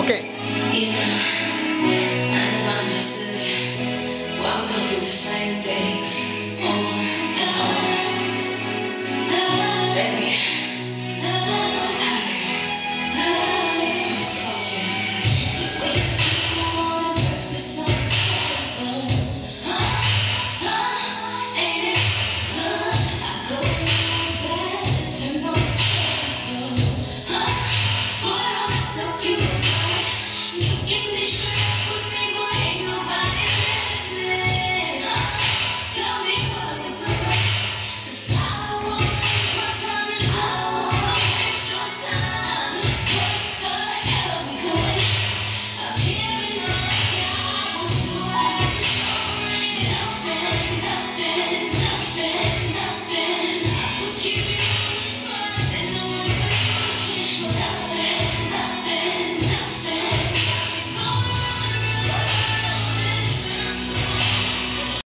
Okay. You know, I never understood why we go through the same thing.